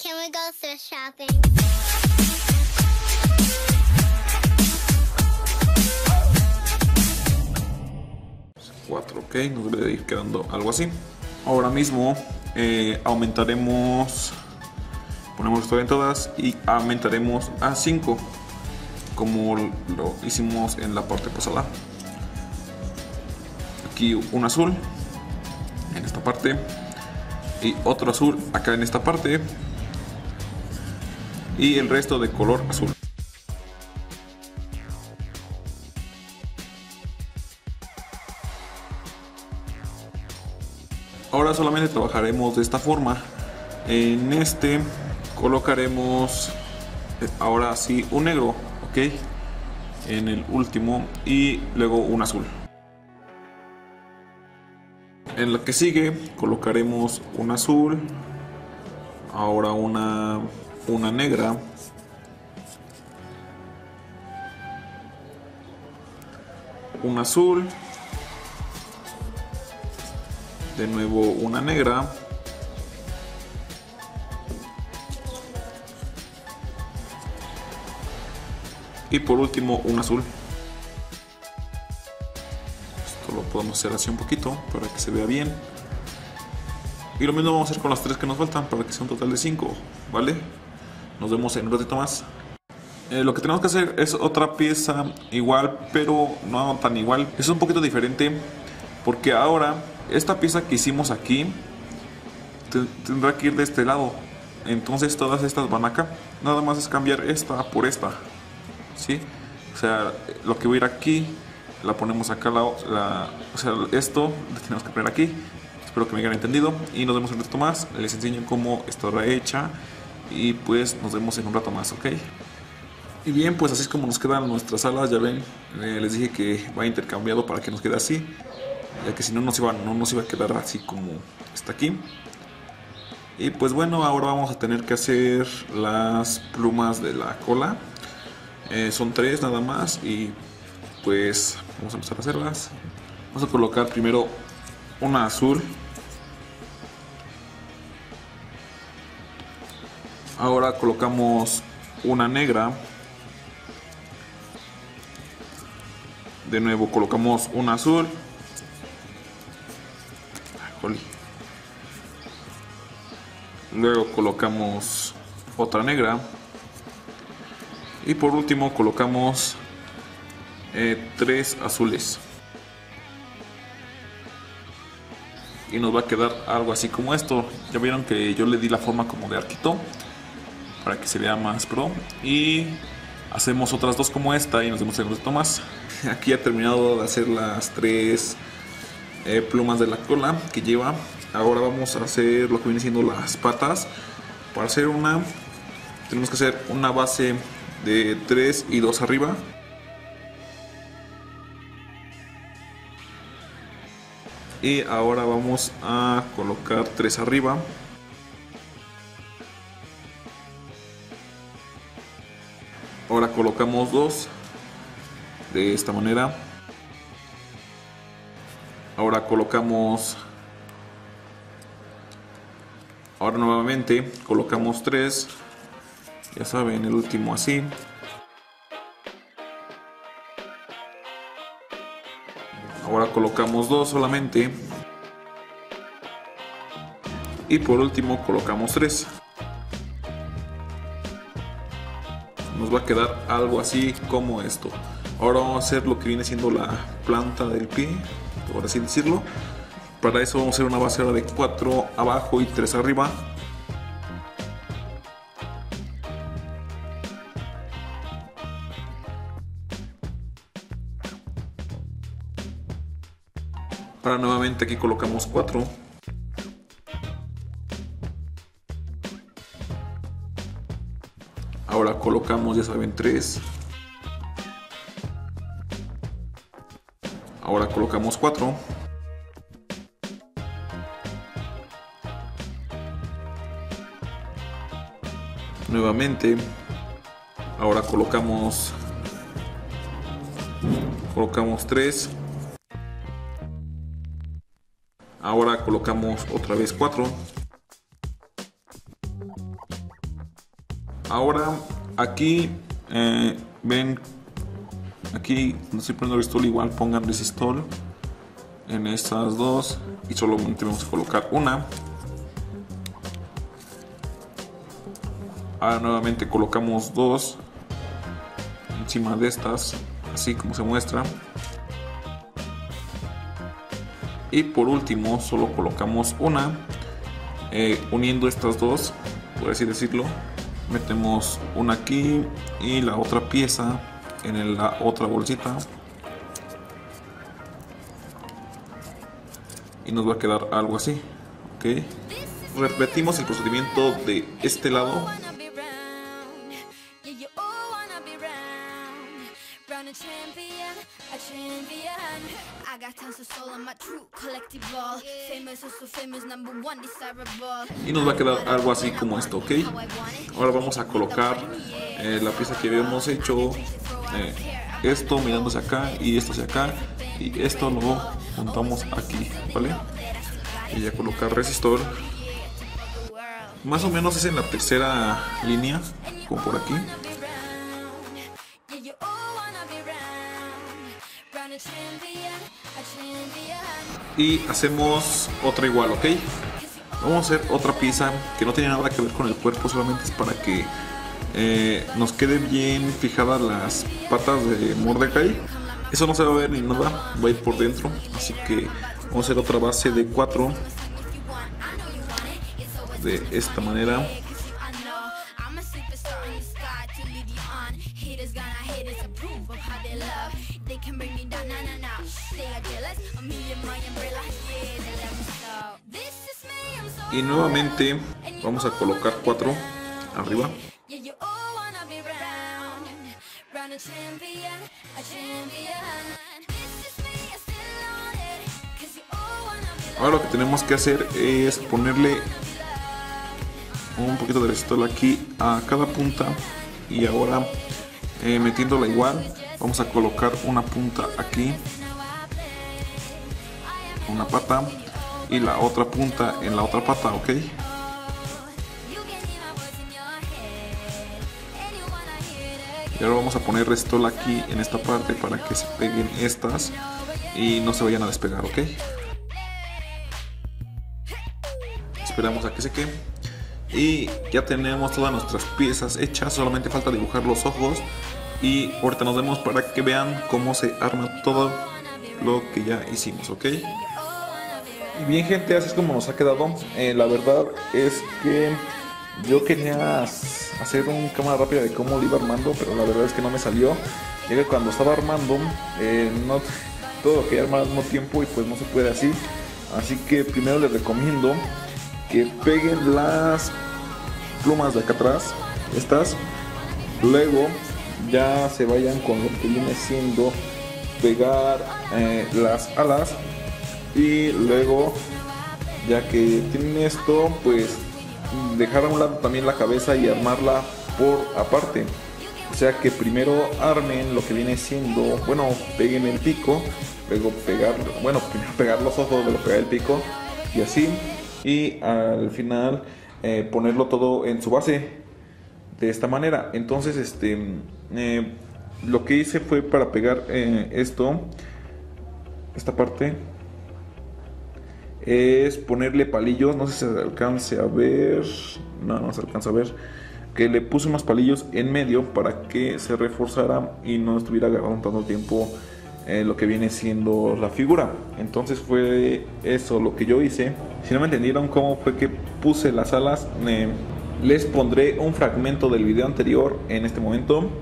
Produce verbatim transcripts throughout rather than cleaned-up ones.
Can we go thrift shopping? cuatro, ok, nos debe de ir quedando algo así. Ahora mismo eh, aumentaremos, ponemos esto en todas y aumentaremos a cinco, como lo hicimos en la parte pasada. Aquí un azul en esta parte y otro azul acá en esta parte y el resto de color azul. Ahora solamente trabajaremos de esta forma. En este colocaremos ahora sí un negro, ok, en el último y luego un azul. En la que sigue colocaremos un azul, ahora una, una negra, un azul, de nuevo una negra, y por último un azul. Esto lo podemos hacer así un poquito para que se vea bien. Y lo mismo vamos a hacer con las tres que nos faltan para que sea un total de cinco, ¿vale? Nos vemos en un ratito más. Eh, lo que tenemos que hacer es otra pieza igual, pero no tan igual. Es un poquito diferente porque ahora esta pieza que hicimos aquí tendrá que ir de este lado. Entonces todas estas van acá. Nada más es cambiar esta por esta, ¿sí? O sea, lo que va a ir aquí la ponemos acá, la, la, o sea, esto lo tenemos que poner aquí. Espero que me hayan entendido y nos vemos en un rato más. Les enseño cómo estará hecha y pues nos vemos en un rato más, ¿ok? Y bien, pues así es como nos quedan nuestras alas. Ya ven, eh, les dije que va intercambiado para que nos quede así, ya que si no nos iba, no nos iba a quedar así como está aquí. Y pues bueno, ahora vamos a tener que hacer las plumas de la cola. Eh, son tres nada más y pues vamos a empezar a hacerlas. Vamos a colocar primero una azul. Ahora colocamos una negra. De nuevo colocamos una azul. Luego colocamos otra negra. Y por último colocamos eh, tres azules. Y nos va a quedar algo así como esto. Ya vieron que yo le di la forma como de arquito para que se vea más pro. Y hacemos otras dos como esta y nos vemos en un ratito más. Aquí ha terminado de hacer las tres eh, plumas de la cola que lleva. Ahora vamos a hacer lo que viene siendo las patas. Para hacer una tenemos que hacer una base de tres y dos arriba. Y ahora vamos a colocar tres arriba. Ahora colocamos dos de esta manera. Ahora colocamos, ahora nuevamente colocamos tres, ya saben, el último así. Ahora colocamos dos solamente. Y por último colocamos tres. Nos va a quedar algo así como esto. Ahora vamos a hacer lo que viene siendo la planta del pie, por así decirlo. Para eso vamos a hacer una base ahora de cuatro abajo y tres arriba. Ahora nuevamente aquí colocamos cuatro. Ahora colocamos, ya saben, tres. Ahora colocamos cuatro. Nuevamente. Ahora colocamos colocamos tres. Ahora colocamos otra vez cuatro. Ahora aquí eh, ven, aquí no estoy poniendo resistol, igual pongan resistol en estas dos y solamente vamos a colocar una. Ahora nuevamente colocamos dos encima de estas, así como se muestra. Y por último solo colocamos una, eh, uniendo estas dos, por así decirlo. Metemos una aquí y la otra pieza en la otra bolsita. Y nos va a quedar algo así, ¿ok? Repetimos el procedimiento de este lado. Y nos va a quedar algo así como esto, ¿ok? Ahora vamos a colocar eh, la pieza que habíamos hecho, eh, esto mirándose acá y esto hacia acá, y esto lo juntamos aquí, ¿vale? Y ya colocar resistor. Más o menos es en la tercera línea, como por aquí. Y hacemos otra igual, ¿ok? Vamos a hacer otra pieza que no tiene nada que ver con el cuerpo, solamente es para que eh, nos quede bien fijadas las patas de Mordecai. Eso no se va a ver ni nada, va a ir por dentro, así que vamos a hacer otra base de cuatro de esta manera. Y nuevamente vamos a colocar cuatro arriba. Ahora lo que tenemos que hacer es ponerle un poquito de resistol aquí a cada punta, y ahora eh, metiéndola igual vamos a colocar una punta aquí, una pata, y la otra punta en la otra pata, ¿ok? Y ahora vamos a poner resistol aquí en esta parte para que se peguen estas y no se vayan a despegar, ¿ok? Esperamos a que seque. Y ya tenemos todas nuestras piezas hechas, solamente falta dibujar los ojos. Y ahorita nos vemos para que vean cómo se arma todo lo que ya hicimos, ¿ok? Y bien, gente, así es como nos ha quedado. Eh, la verdad es que yo quería hacer una cámara rápida de cómo lo iba armando, pero la verdad es que no me salió. Ya que cuando estaba armando, eh, no, todo lo quería armar al mismo tiempo y pues no se puede así. Así que primero les recomiendo que peguen las plumas de acá atrás, estas, luego ya se vayan con lo que viene siendo pegar eh, las alas, y luego ya que tienen esto, pues dejar a un lado también la cabeza y armarla por aparte. O sea que primero armen lo que viene siendo, bueno, peguen el pico, luego pegar, bueno, primero pegar los ojos, luego pegar el pico y así. Y al final eh, ponerlo todo en su base de esta manera. Entonces este eh, lo que hice fue para pegar eh, esto, esta parte, es ponerle palillos. No sé si se alcance a ver, no, no se alcanza a ver, que le puse unos palillos en medio para que se reforzara y no estuviera agarrando tanto tiempo Eh, lo que viene siendo la figura. Entonces fue eso lo que yo hice. Si no me entendieron cómo fue que puse las alas, eh, les pondré un fragmento del video anterior en este momento.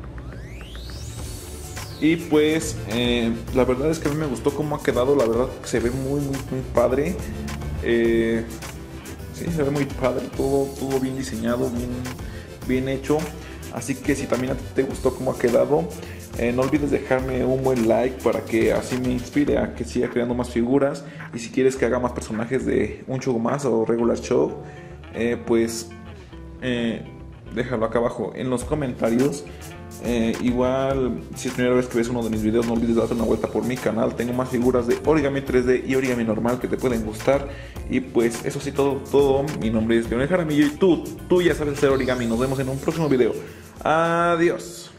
Y pues eh, la verdad es que a mí me gustó cómo ha quedado. La verdad que se ve muy muy, muy padre. eh, sí, se ve muy padre, todo, todo bien diseñado, bien, bien hecho. Así que si también a ti te gustó cómo ha quedado, Eh, no olvides dejarme un buen like para que así me inspire a que siga creando más figuras. Y si quieres que haga más personajes de un show más o regular show, eh, pues eh, déjalo acá abajo en los comentarios Eh, igual, si es primera vez que ves uno de mis videos, no olvides darte una vuelta por mi canal. Tengo más figuras de origami tres D y origami normal que te pueden gustar. Y pues eso sí, todo, todo. Mi nombre es Leonel Jaramillo y tú, tú ya sabes hacer origami. Nos vemos en un próximo video. Adiós.